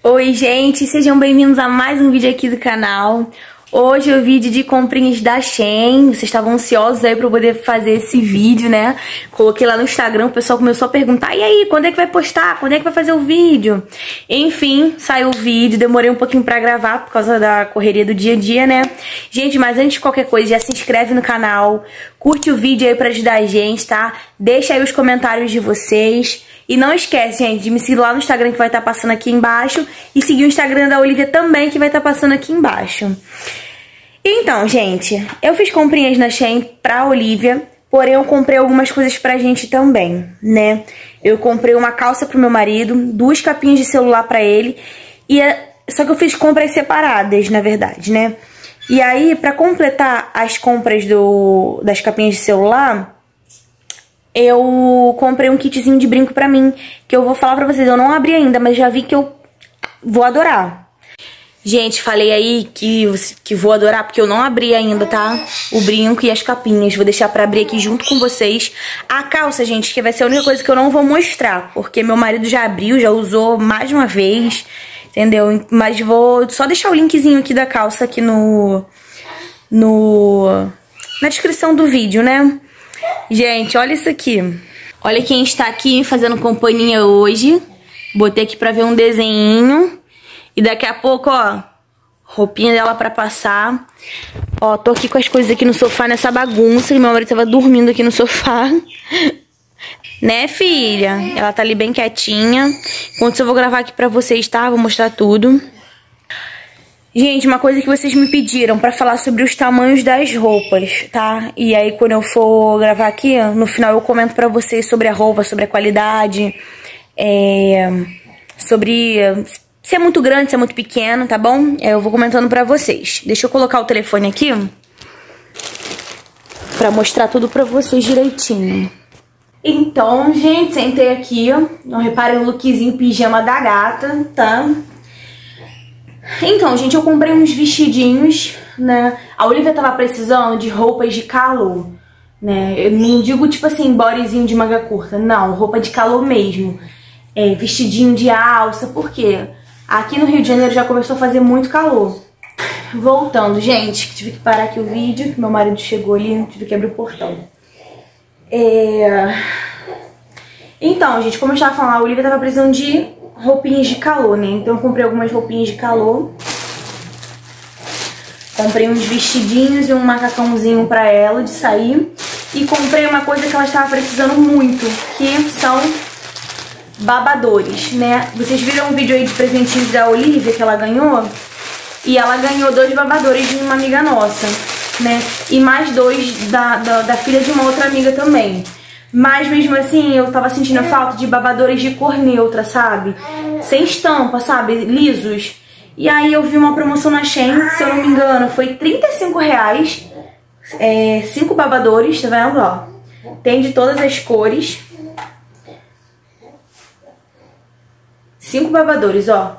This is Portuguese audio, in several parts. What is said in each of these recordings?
Oi gente, sejam bem-vindos a mais um vídeo aqui do canal. Hoje é o vídeo de comprinhas da Shein. Vocês estavam ansiosos aí pra eu poder fazer esse vídeo, né? Coloquei lá no Instagram, o pessoal começou a perguntar: e aí, quando é que vai postar? Quando é que vai fazer o vídeo? Enfim, saiu o vídeo, demorei um pouquinho pra gravar por causa da correria do dia a dia, né? Gente, mas antes de qualquer coisa, já se inscreve no canal, curte o vídeo aí pra ajudar a gente, tá? Deixa aí os comentários de vocês. E não esquece, gente, de me seguir lá no Instagram que vai estar passando aqui embaixo. E seguir o Instagram da Olivia também, que vai estar passando aqui embaixo. Então, gente, eu fiz comprinhas na Shein pra Olivia, porém eu comprei algumas coisas pra gente também, né? Eu comprei uma calça pro meu marido, 2 capinhas de celular pra ele, só que eu fiz compras separadas, na verdade, né? E aí, pra completar as compras das capinhas de celular, eu comprei um kitzinho de brinco pra mim, que eu vou falar pra vocês, eu não abri ainda, mas já vi que eu vou adorar. Gente, falei aí que vou adorar, porque eu não abri ainda, tá? O brinco e as capinhas. Vou deixar pra abrir aqui junto com vocês. A calça, gente, que vai ser a única coisa que eu não vou mostrar, porque meu marido já abriu, já usou mais de uma vez, entendeu? Mas vou só deixar o linkzinho aqui da calça aqui na descrição do vídeo, né? Gente, olha isso aqui. Olha quem está aqui fazendo companhia hoje. Botei aqui pra ver um desenhinho. E daqui a pouco, ó, roupinha dela pra passar. Ó, tô aqui com as coisas aqui no sofá, nessa bagunça. E meu marido tava dormindo aqui no sofá. Né, filha? Ela tá ali bem quietinha. Enquanto eu vou gravar aqui pra vocês, tá? Vou mostrar tudo. Gente, uma coisa que vocês me pediram pra falar sobre os tamanhos das roupas, tá? E aí, quando eu for gravar aqui, no final eu comento pra vocês sobre a roupa, sobre a qualidade, sobre se é muito grande, se é muito pequeno, tá bom? Eu vou comentando pra vocês. Deixa eu colocar o telefone aqui pra mostrar tudo pra vocês direitinho. Então, gente, sentei aqui, ó. Não reparem no lookzinho pijama da gata, tá? Então, gente, eu comprei uns vestidinhos, né? A Olivia tava precisando de roupas de calor, né? Eu não digo, tipo assim, bodyzinho de manga curta. Não, roupa de calor mesmo. Vestidinho de alça, por quê? Aqui no Rio de Janeiro já começou a fazer muito calor. Voltando, gente, tive que parar aqui o vídeo, que meu marido chegou ali, tive que abrir o portão. Então, gente, como eu estava falando, a Olivia tava precisando de roupinhas de calor, né? Então eu comprei algumas roupinhas de calor. Comprei uns vestidinhos e um macacãozinho pra ela de sair. E comprei uma coisa que ela estava precisando muito, que são babadores, né? Vocês viram um vídeo aí de presentinhos da Olivia que ela ganhou? E ela ganhou 2 babadores de uma amiga nossa, né? E mais 2 da filha de uma outra amiga também. Mas mesmo assim, eu tava sentindo falta de babadores de cor neutra, sabe? Sem estampa, sabe? Lisos. E aí eu vi uma promoção na Shein, se eu não me engano, foi R$35. 5 babadores, tá vendo? Ó, tem de todas as cores. 5 babadores, ó.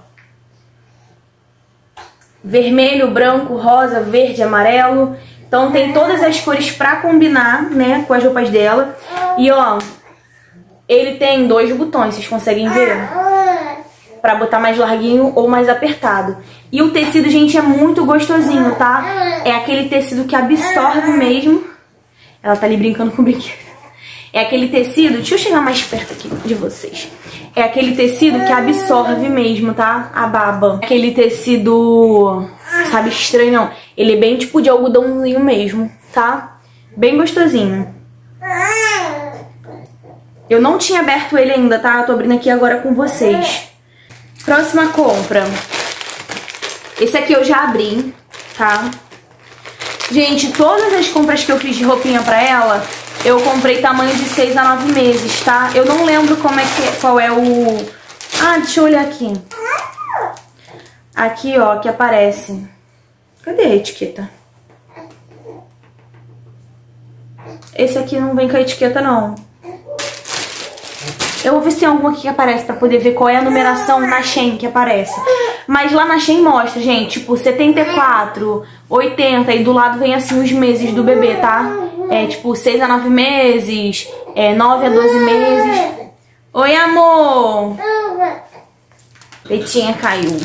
Vermelho, branco, rosa, verde, amarelo. Então tem todas as cores pra combinar, né, com as roupas dela. E ó, ele tem 2 botões, vocês conseguem ver? Pra botar mais larguinho ou mais apertado. E o tecido, gente, é muito gostosinho, tá? É aquele tecido que absorve mesmo. Ela tá ali brincando com o brinquedo. É aquele tecido, deixa eu chegar mais perto aqui de vocês. É aquele tecido que absorve mesmo, tá? A baba. Aquele tecido, sabe, estranho não. Ele é bem tipo de algodãozinho mesmo, tá? Bem gostosinho. Eu não tinha aberto ele ainda, tá? Eu tô abrindo aqui agora com vocês. Próxima compra. Esse aqui eu já abri, tá? Gente, todas as compras que eu fiz de roupinha pra ela, eu comprei tamanho de 6 a 9 meses, tá? Eu não lembro qual é o... Ah, deixa eu olhar aqui. Aqui, ó, que aparece. Cadê a etiqueta? Esse aqui não vem com a etiqueta, não. Eu vou ver se tem algum aqui que aparece pra poder ver qual é a numeração na Shein que aparece. Mas lá na Shein mostra, gente, tipo 74, 80 e do lado vem assim os meses do bebê, tá? Tipo 6 a 9 meses, 9 a 12 meses. Oi, amor! Petinha caiu.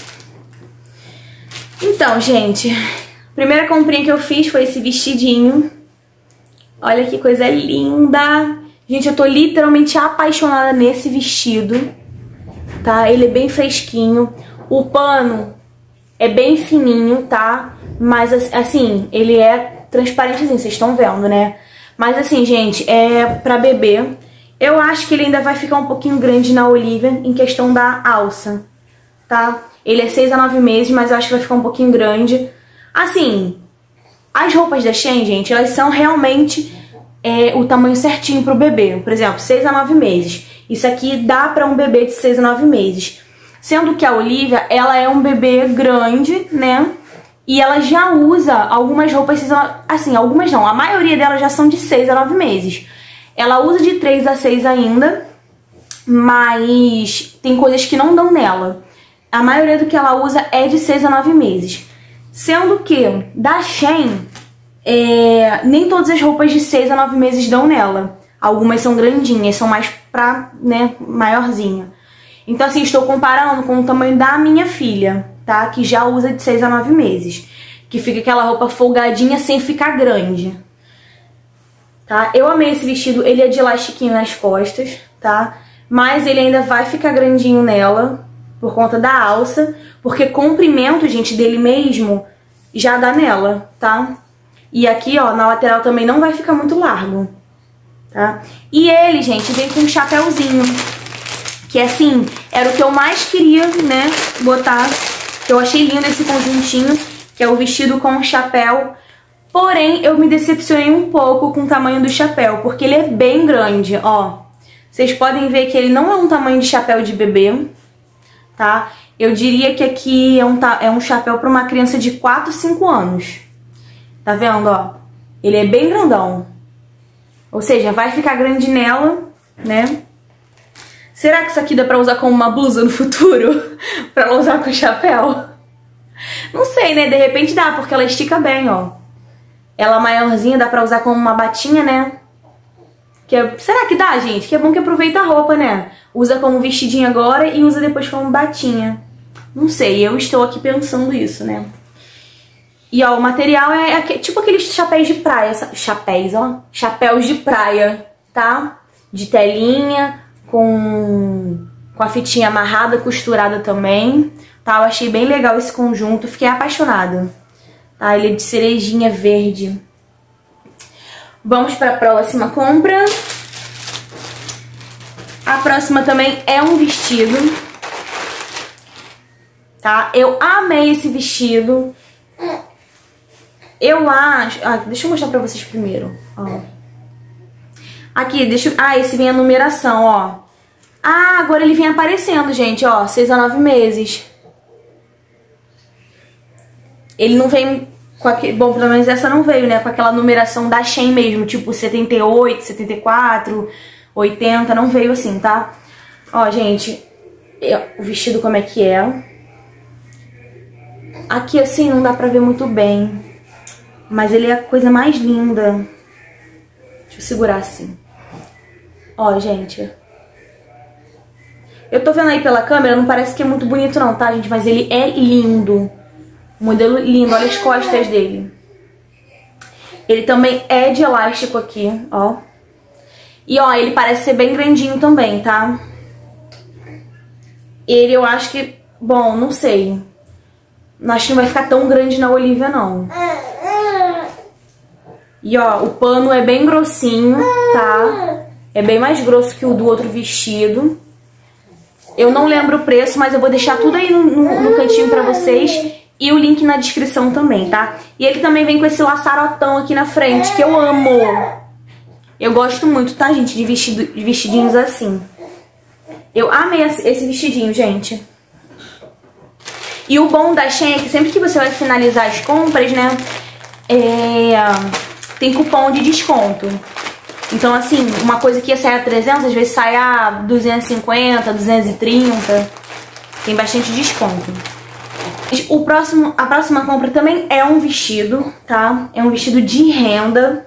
Então, gente, a primeira comprinha que eu fiz foi esse vestidinho. Olha que coisa linda. Gente, eu tô literalmente apaixonada nesse vestido, tá? Ele é bem fresquinho. O pano é bem fininho, tá? Mas, assim, ele é transparentezinho, vocês estão vendo, né? Mas, assim, gente, é pra bebê. Eu acho que ele ainda vai ficar um pouquinho grande na Olivia em questão da alça, tá? Ele é 6 a 9 meses, mas eu acho que vai ficar um pouquinho grande. Assim, as roupas da Shein, gente, elas são realmente o tamanho certinho pro bebê. Por exemplo, 6 a 9 meses. Isso aqui dá pra um bebê de 6 a 9 meses. Sendo que a Olivia, ela é um bebê grande, né? E ela já usa algumas roupas, assim, algumas não, a maioria delas já são de 6 a 9 meses. Ela usa de 3 a 6 ainda, mas tem coisas que não dão nela. A maioria do que ela usa é de 6 a 9 meses. Sendo que, da Shein, nem todas as roupas de 6 a 9 meses dão nela. Algumas são grandinhas, são mais pra, né, maiorzinha. Então, assim, estou comparando com o tamanho da minha filha, tá? Que já usa de 6 a 9 meses. Que fica aquela roupa folgadinha sem ficar grande. Tá? Eu amei esse vestido, ele é de elastiquinho nas costas, tá? Mas ele ainda vai ficar grandinho nela, por conta da alça, porque comprimento, gente, dele mesmo já dá nela, tá? E aqui, ó, na lateral também não vai ficar muito largo, tá? E ele, gente, vem com um chapéuzinho, que assim, era o que eu mais queria, né, botar, que eu achei lindo esse conjuntinho, que é o vestido com o chapéu. Porém, eu me decepcionei um pouco com o tamanho do chapéu, porque ele é bem grande, ó. Vocês podem ver que ele não é um tamanho de chapéu de bebê, tá? Eu diria que aqui é um chapéu para uma criança de 4, 5 anos. Tá vendo, ó? Ele é bem grandão. Ou seja, vai ficar grande nela, né? Será que isso aqui dá pra usar como uma blusa no futuro? Pra ela usar com chapéu? Não sei, né? De repente dá, porque ela estica bem, ó. Ela maiorzinha, dá pra usar como uma batinha, né? Será que dá, gente? Que é bom que aproveita a roupa, né? Usa como vestidinho agora e usa depois como batinha. Não sei, eu estou aqui pensando isso, né? E, ó, o material é tipo aqueles chapéus de praia. Chapéus, ó. Chapéus de praia, tá? De telinha, com a fitinha amarrada, costurada também. Tá? Eu achei bem legal esse conjunto. Fiquei apaixonada. Tá? Ele é de cerejinha verde. Vamos para a próxima compra. A próxima também é um vestido, tá? Eu amei esse vestido. Eu acho... deixa eu mostrar pra vocês primeiro, ó. Aqui, esse vem a numeração, ó. Agora ele vem aparecendo, gente, ó. 6 a 9 meses. Ele não vem com aquele... Bom, pelo menos essa não veio, né? Com aquela numeração da Shein mesmo, tipo 78, 74, 80, não veio assim, tá? Ó, gente, o vestido como é que é. Aqui, assim, não dá pra ver muito bem. Mas ele é a coisa mais linda. Deixa eu segurar assim. Ó, gente. Eu tô vendo aí pela câmera, não parece que é muito bonito não, tá, gente? Mas ele é lindo. Modelo lindo, olha as costas dele. Ele também é de elástico aqui, ó. E, ó, ele parece ser bem grandinho também, tá? Ele, eu acho que... Bom, não sei. Acho que não vai ficar tão grande na Olivia, não. E, ó, o pano é bem grossinho, tá? É bem mais grosso que o do outro vestido. Eu não lembro o preço, mas eu vou deixar tudo aí no cantinho pra vocês. E o link na descrição também, tá? E ele também vem com esse laçarotão aqui na frente, que eu amo. Eu gosto muito, tá, gente, de vestidinhos assim. Eu amei esse vestidinho, gente. E o bom da Shein é que sempre que você vai finalizar as compras, né, tem cupom de desconto. Então, assim, uma coisa que ia sair a 300, às vezes sai a 250, 230. Tem bastante desconto. A próxima compra também é um vestido, tá? É um vestido de renda.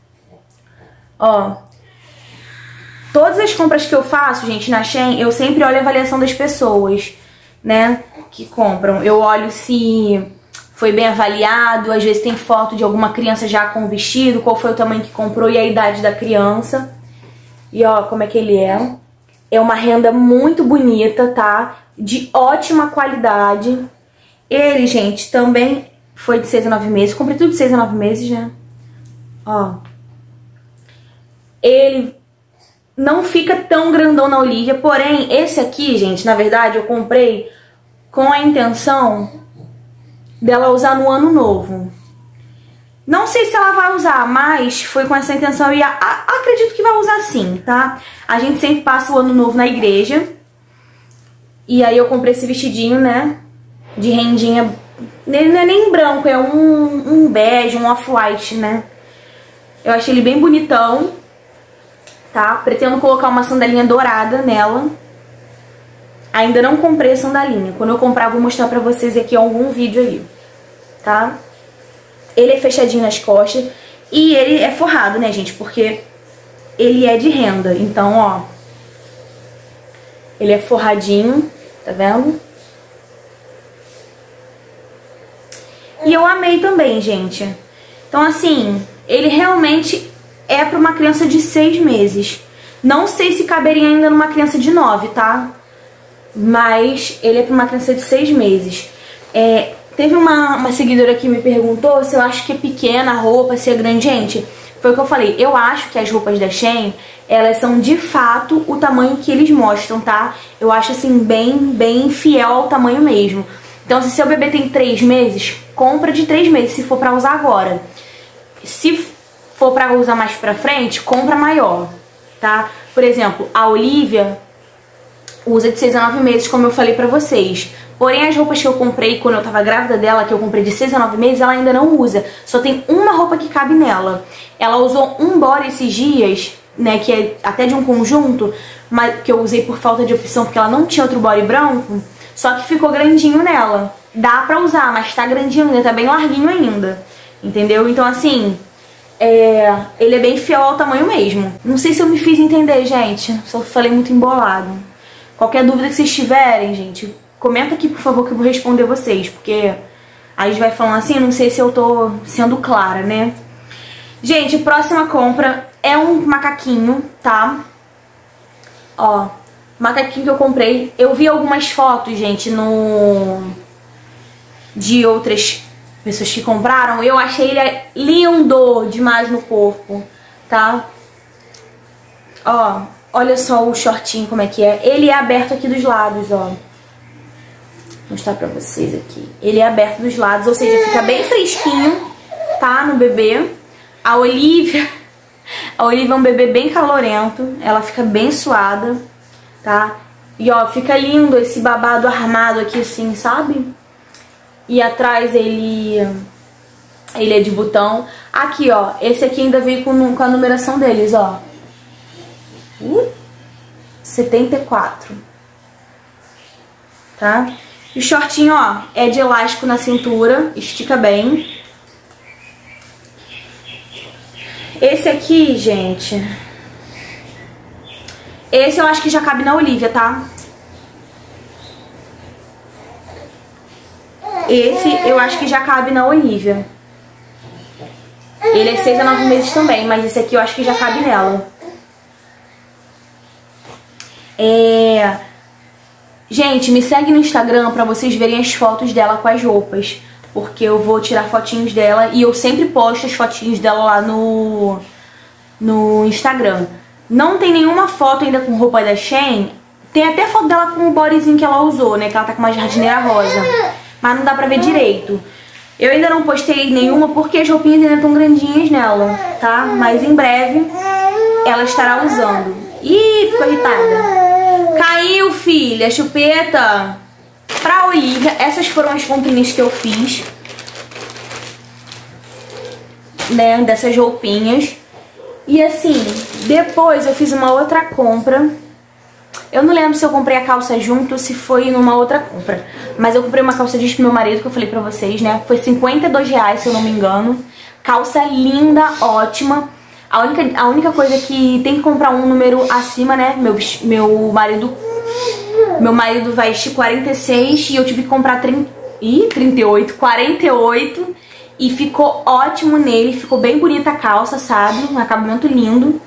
Ó. Todas as compras que eu faço, gente, na Shein, eu sempre olho a avaliação das pessoas. né, que compram. Eu olho se foi bem avaliado, às vezes tem foto de alguma criança já com o vestido, qual foi o tamanho que comprou e a idade da criança. E ó, como é que ele é. É uma renda muito bonita, tá? De ótima qualidade. Ele, gente, também foi de 6 a 9 meses. Comprei tudo de 6 a 9 meses, né? Ó. Ele não fica tão grandão na Olivia. Porém, esse aqui, gente, na verdade, eu comprei com a intenção dela usar no ano novo. Não sei se ela vai usar, mas foi com essa intenção e acredito que vai usar sim, tá? A gente sempre passa o ano novo na igreja. E aí eu comprei esse vestidinho, né? De rendinha. Ele não é nem branco, é um bege, um off-white, né? Eu achei ele bem bonitão, tá? Pretendo colocar uma sandalinha dourada nela. Ainda não comprei a sandalinha. Quando eu comprar, vou mostrar pra vocês aqui em algum vídeo aí, tá? Ele é fechadinho nas costas e ele é forrado, né, gente? Porque ele é de renda. Então, ó, ele é forradinho, tá vendo? E eu amei também, gente. Então, assim, ele realmente é pra uma criança de 6 meses. Não sei se caberia ainda numa criança de 9, tá? Mas ele é pra uma criança de 6 meses. Teve uma seguidora que me perguntou se eu acho que é pequena a roupa, se é grande. Gente, foi o que eu falei. Eu acho que as roupas da Shein, elas são de fato o tamanho que eles mostram, tá? Eu acho assim, bem fiel ao tamanho mesmo. Então, se seu bebê tem 3 meses, compra de 3 meses, se for pra usar agora. Se for pra usar mais pra frente, compra maior, tá? Por exemplo, a Olivia usa de 6 a 9 meses, como eu falei pra vocês. Porém, as roupas que eu comprei quando eu tava grávida dela, que eu comprei de 6 a 9 meses, ela ainda não usa. Só tem uma roupa que cabe nela. Ela usou um body esses dias, né, que é até de um conjunto, mas que eu usei por falta de opção, porque ela não tinha outro body branco. Só que ficou grandinho nela. Dá pra usar, mas tá grandinho ainda, tá bem larguinho ainda. Entendeu? Então, assim, ele é bem fiel ao tamanho mesmo. Não sei se eu me fiz entender, gente. Só falei muito embolado. Qualquer dúvida que vocês tiverem, gente, comenta aqui, por favor, que eu vou responder vocês. Porque a gente vai falando assim, não sei se eu tô sendo clara, né? Gente, próxima compra é um macaquinho, tá? Ó, macaquinho que eu comprei. Eu vi algumas fotos, gente, de outras pessoas que compraram. Eu achei ele lindo demais no corpo, tá? Ó, olha só o shortinho como é que é. Ele é aberto aqui dos lados, ó. Vou mostrar pra vocês aqui. Ele é aberto dos lados, ou seja, fica bem fresquinho, tá? No bebê. A Olivia é um bebê bem calorento. Ela fica bem suada, tá? E ó, fica lindo esse babado armado aqui assim, sabe? E atrás ele é de botão. Aqui, ó, esse aqui ainda veio com a numeração deles, ó. 74. Tá? E o shortinho, ó, é de elástico na cintura, estica bem. Esse aqui, gente, esse eu acho que já cabe na Olivia, tá? Esse eu acho que já cabe na Olivia. Ele é 6 a 9 meses também, mas esse aqui eu acho que já cabe nela. Gente, me segue no Instagram pra vocês verem as fotos dela com as roupas. Porque eu vou tirar fotinhos dela e eu sempre posto as fotinhos dela lá no Instagram. Não tem nenhuma foto ainda com roupa da Shein. Tem até foto dela com o bodyzinho que ela usou, né? Que ela tá com uma jardineira rosa. Mas não dá pra ver direito. Eu ainda não postei nenhuma porque as roupinhas ainda estão grandinhas nela, tá? Mas em breve ela estará usando. Ih, ficou irritada. Caiu, filha, chupeta. Pra Olivia, essas foram as comprinhas que eu fiz, né, dessas roupinhas. E assim, depois eu fiz uma outra compra. Eu não lembro se eu comprei a calça junto ou se foi numa outra compra. Mas eu comprei uma calça jeans pro meu marido, que eu falei pra vocês, né? Foi R$52, se eu não me engano. Calça linda, ótima. A única coisa que tem que comprar um número acima, né? Meu marido Meu marido veste 46 e eu tive que comprar 48. E ficou ótimo nele, ficou bem bonita a calça, sabe? Um acabamento lindo.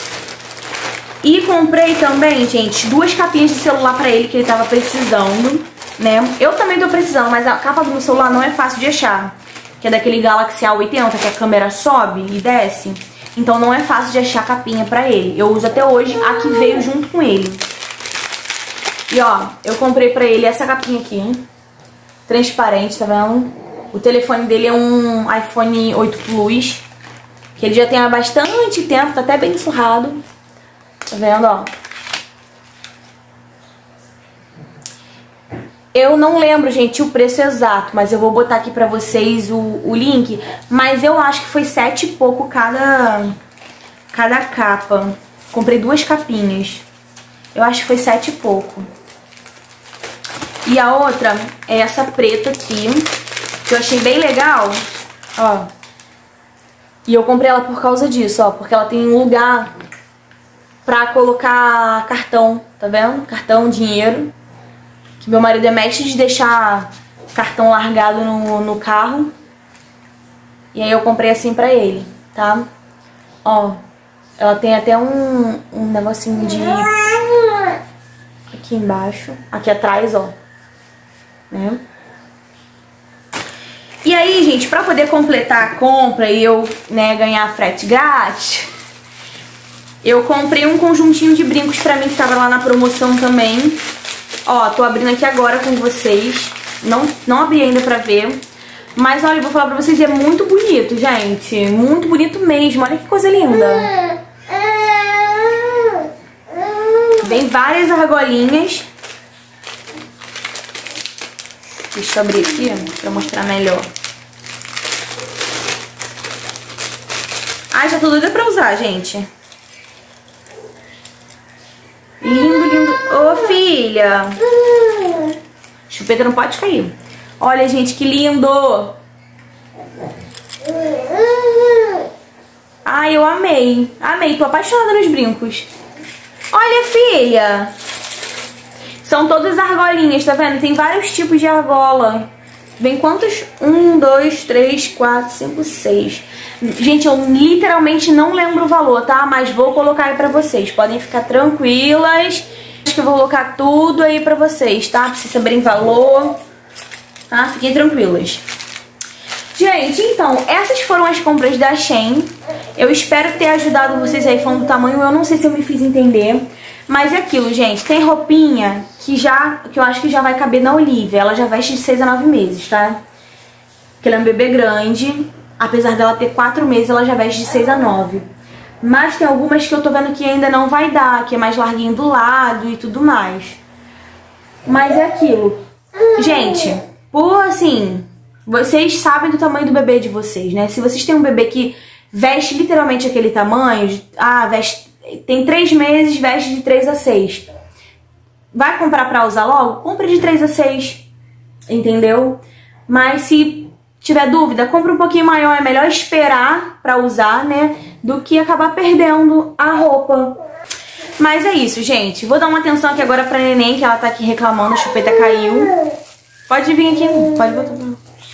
E comprei também, gente, 2 capinhas de celular pra ele que ele tava precisando, né? Eu também tô precisando, mas a capa do meu celular não é fácil de achar. Que é daquele Galaxy A80, que a câmera sobe e desce. Então não é fácil de achar a capinha pra ele. Eu uso até hoje a que veio junto com ele. E ó, eu comprei pra ele essa capinha aqui, hein? Transparente, tá vendo? O telefone dele é um iPhone 8 Plus, que ele já tem há bastante tempo, tá até bem surrado. Tá vendo, ó? Eu não lembro, gente, o preço exato, mas eu vou botar aqui pra vocês o link. Mas eu acho que foi 7 e pouco cada capa. Comprei 2 capinhas. Eu acho que foi 7 e pouco. E a outra é essa preta aqui, que eu achei bem legal, ó. E eu comprei ela por causa disso, ó, porque ela tem um lugar pra colocar cartão, tá vendo? Cartão, dinheiro. Que meu marido é mestre de deixar cartão largado no carro. E aí eu comprei assim pra ele, tá? Ó, ela tem até um negocinho de... aqui embaixo, aqui atrás, ó. Né? E aí, gente, pra poder completar a compra e eu, né, ganhar frete grátis, eu comprei um conjuntinho de brincos pra mim que tava lá na promoção também. Ó, tô abrindo aqui agora com vocês. Não abri ainda pra ver. Mas olha, eu vou falar pra vocês, é muito bonito, gente. Muito bonito mesmo. Olha que coisa linda. Vem várias argolinhas. Deixa eu abrir aqui pra mostrar melhor. Ai, já tô doida pra usar, gente. Lindo, lindo. Ô, filha. Chupeta não pode cair. Olha, gente, que lindo. Ai, eu amei. Amei, tô apaixonada nos brincos. Olha, filha. São todas argolinhas, tá vendo? Tem vários tipos de argola. Vem quantos? 1, 2, 3, 4, 5, 6. Gente, eu literalmente não lembro o valor, tá? Mas vou colocar aí pra vocês. Podem ficar tranquilas. Acho que eu vou colocar tudo aí pra vocês, tá? Pra vocês saberem valor. Tá? Fiquem tranquilas. Gente, então, essas foram as compras da Shein. Eu espero ter ajudado vocês aí falando do tamanho. Eu não sei se eu me fiz entender. Mas é aquilo, gente. Tem roupinha que eu acho que já vai caber na Olivia. Ela já veste de 6 a 9 meses, tá? Porque ela é um bebê grande. Apesar dela ter 4 meses, ela já veste de 6 a 9. Mas tem algumas que eu tô vendo que ainda não vai dar. Que é mais larguinho do lado e tudo mais. Mas é aquilo. Gente, por assim... Vocês sabem do tamanho do bebê de vocês, né? Se vocês têm um bebê que veste literalmente aquele tamanho... tem 3 meses, veste de 3 a 6. Vai comprar pra usar logo? Compre de 3 a 6. Entendeu? Mas se tiver dúvida, compra um pouquinho maior. É melhor esperar pra usar, né? Do que acabar perdendo a roupa. Mas é isso, gente. Vou dar uma atenção aqui agora pra neném, que ela tá aqui reclamando. A chupeta caiu. Pode vir aqui. Pode botar pra...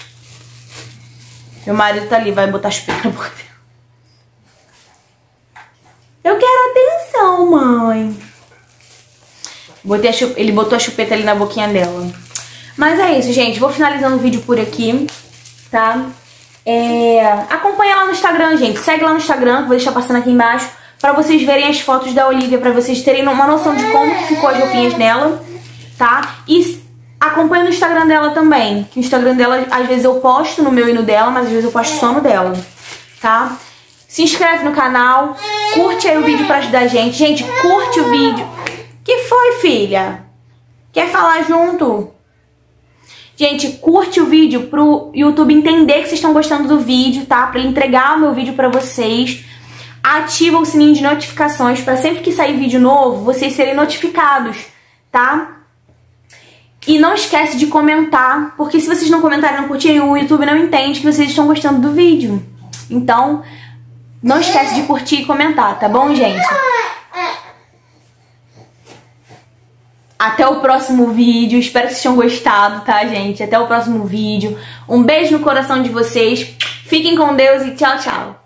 Meu marido tá ali, vai botar a chupeta na boca dela. Eu quero atenção, mãe. Ele botou a chupeta ali na boquinha dela. Mas é isso, gente. Vou finalizando o vídeo por aqui, tá? Acompanha lá no Instagram, gente. Segue lá no Instagram, vou deixar passando aqui embaixo, pra vocês verem as fotos da Olivia, pra vocês terem uma noção de como que ficou as roupinhas nela, tá? E acompanha no Instagram dela também. Que o Instagram dela, às vezes eu posto no meu e no dela, mas às vezes eu posto só no dela, tá? Se inscreve no canal, curte aí o vídeo pra ajudar a gente. Gente, curte o vídeo. Que foi, filha? Quer falar junto? Gente, curte o vídeo pro YouTube entender que vocês estão gostando do vídeo, tá? Pra ele entregar o meu vídeo pra vocês. Ativa o sininho de notificações pra sempre que sair vídeo novo, vocês serem notificados, tá? E não esquece de comentar, porque se vocês não comentarem e não curtirem, o YouTube não entende que vocês estão gostando do vídeo. Então... não esquece de curtir e comentar, tá bom, gente? Até o próximo vídeo. Espero que vocês tenham gostado, tá, gente? Até o próximo vídeo. Um beijo no coração de vocês. Fiquem com Deus e tchau, tchau.